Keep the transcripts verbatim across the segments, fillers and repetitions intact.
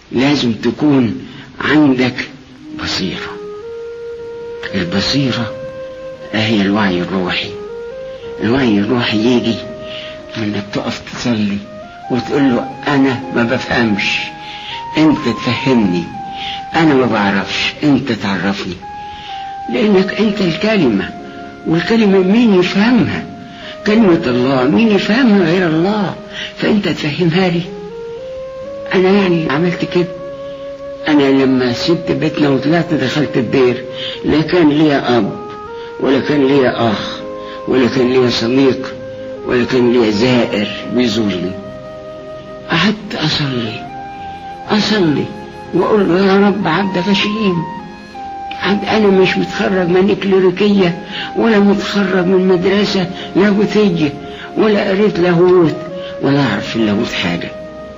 لازم تكون عندك بصيرة. البصيرة هي الوعي الروحي. الوعي الروحي يجي من انك تقف تصلي وتقول له انا ما بفهمش، انت تفهمني، انا ما بعرفش، انت تعرفني. لانك انت الكلمة، والكلمة مين يفهمها؟ كلمة الله مين يفهمها غير الله؟ فانت تفهمها لي. انا يعني عملت كده. انا لما سبت بيتنا وطلعت دخلت الدير، لا كان ليا اب ولا كان ليا اخ ولا كان ليا صديق ولا كان ليا زائر بيزورني. قعدت اصلي اصلي واقول له يا رب عبدك شهيم. انا مش متخرج من كليريكية ولا متخرج من مدرسة لاهوتية ولا قريت لاهوت ولا اعرف في اللاهوت حاجة،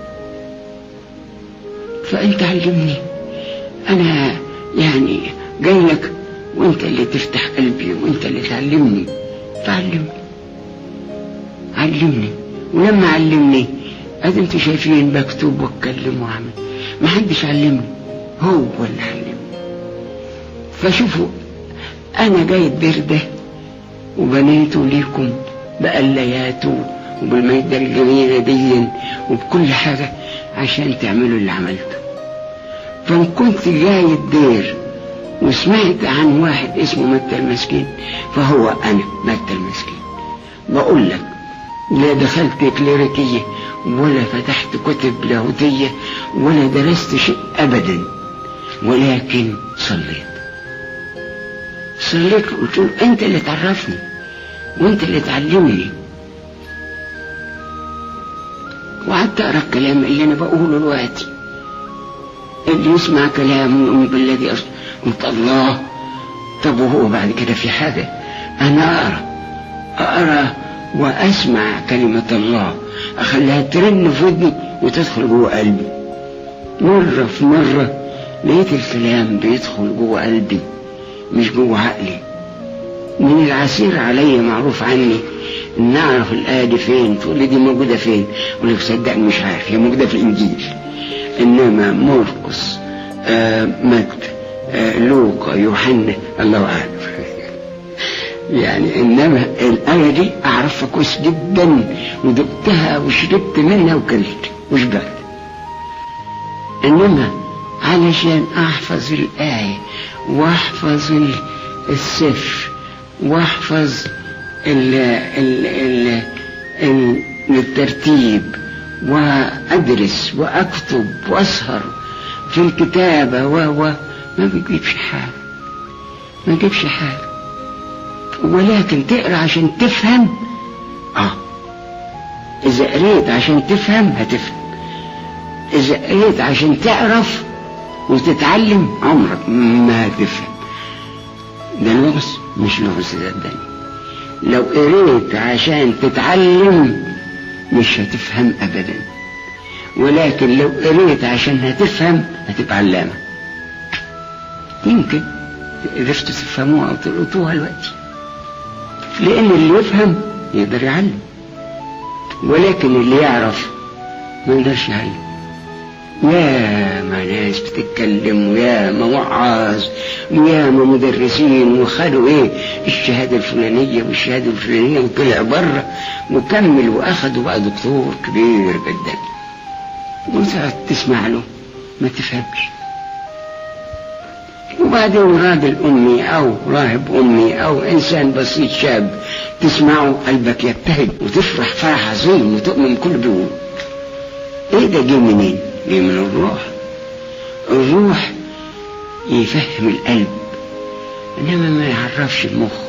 فانت علمني. انا يعني جاي لك وانت اللي تفتح قلبي وانت اللي تعلمني. تعلمني علمني. ولما علمني ادي انتوا شايفين بكتب واتكلم واعمل، ما حدش علمني، هو اللي علمني. فشوفوا انا جاي الدير ده وبنيته ليكم بقلاياته وبالميدة الجميلة دي وبكل حاجة عشان تعملوا اللي عملته. فان كنت جاي الدير وسمعت عن واحد اسمه متى المسكين، فهو انا متى المسكين. بقول لك لا دخلت كليريكية ولا فتحت كتب لاهوتية ولا درست شيء ابدا، ولكن صليت صليت وقلت له انت اللي تعرفني وانت اللي تعلمني. وقعدت اقرا الكلام اللي انا بقوله دلوقتي. اللي يسمع كلام ويؤمن بالذي أرسل، قلت الله. طب وهو بعد كده في حاجة؟ انا اقرا اقرا واسمع كلمة الله، اخليها ترن في ودني وتدخل جوه قلبي. مرة في مرة لقيت الكلام بيدخل جوه قلبي مش جوه عقلي. من العسير علي معروف عني ان اعرف الآية دي فين. تقول لي دي موجودة فين؟ اقول لك صدقني مش عارف، هي موجودة في الانجيل، انما مرقس آه متى آه لوقا يوحنا الله اعلم يعني. انما الآية دي اعرفها كويس جدا ودقتها وشربت منها وكلت وشبعت. انما علشان احفظ الآية واحفظ السفر واحفظ ال ال ال ال الترتيب وادرس واكتب واسهر في الكتابة و ما بيجيبش حاجة، ما بيجيبش حاجة. ولكن تقرأ عشان تفهم. اه اذا قريت عشان تفهم هتفهم، اذا قريت عشان تعرف وتتعلم عمرك ما هتفهم. ده لغز مش لغز صدقني. لو قريت عشان تتعلم مش هتفهم ابدا، ولكن لو قريت عشان هتفهم هتبقى علامة. يمكن قدرتوا تفهموها او تلقطوها دلوقتي، لان اللي يفهم يقدر يعلم، ولكن اللي يعرف ما يقدرش يعلم. يا ما ناس بتتكلم ويا ما وعاظ ويا ما مدرسين وخدوا ايه الشهادة الفلانية والشهادة الفلانية وطلع بره وكمل واخدوا بقى دكتور كبير جدا، وتقعد تسمع له ما تفهمش. وبعدين راجل امي او راهب امي او انسان بسيط شاب تسمعه قلبك يبتهج وتفرح فرح عظيم وتؤمن كل بيقول ايه ده؟ جه منين؟ جه من الروح. الروح يفهم القلب انما ما يعرفش المخ.